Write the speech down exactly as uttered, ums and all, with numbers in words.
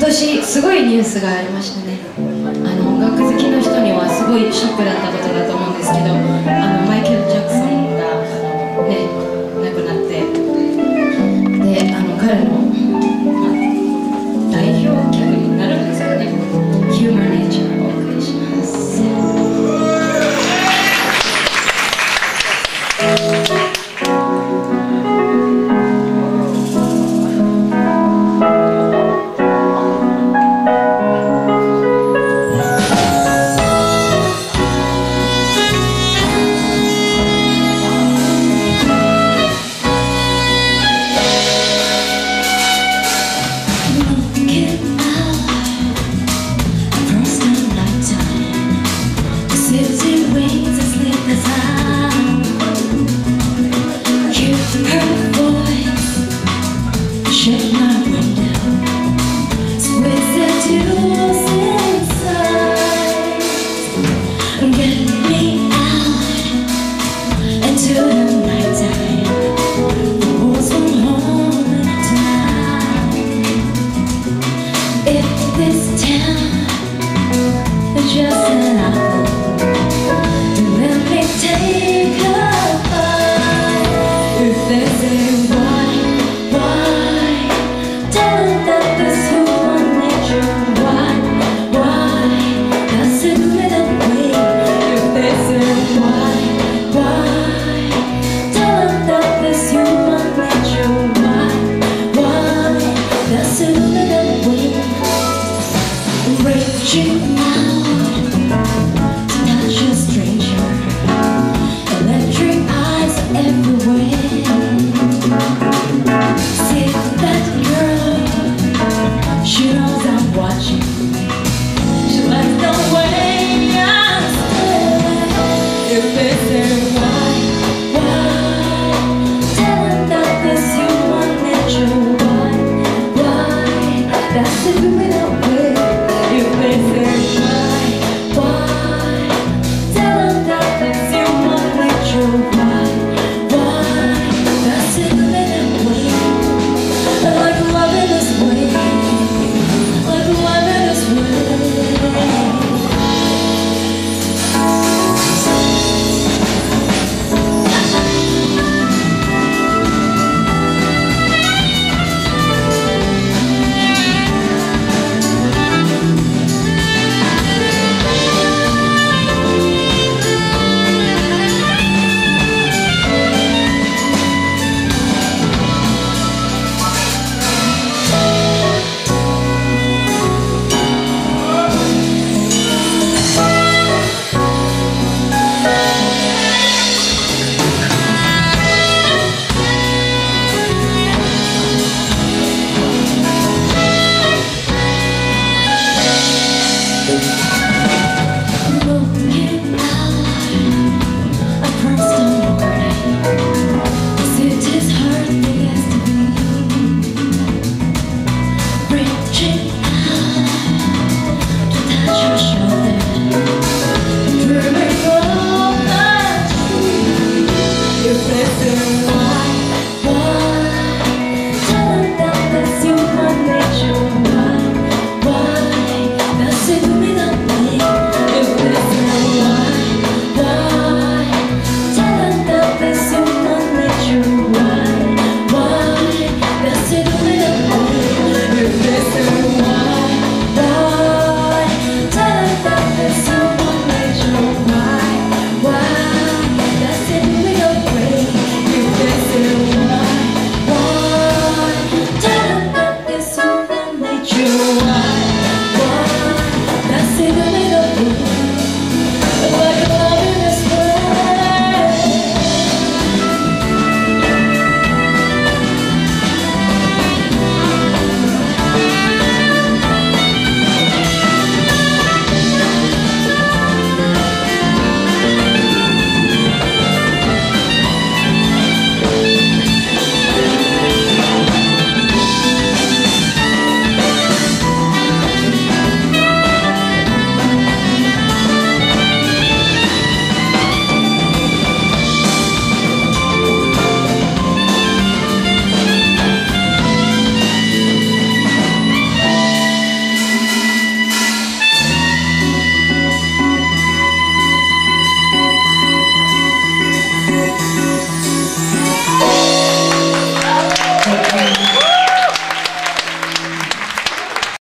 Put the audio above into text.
年すごいニュースがありましたね。あの音楽好きの人にはすごいショックだったことだと思うんですけど、あのマイケル・ジャクソンがあの、ね、亡くなって、であの彼の、まあ、代表曲になるんですかね。ヒューマンネイチャーをお送りします。This is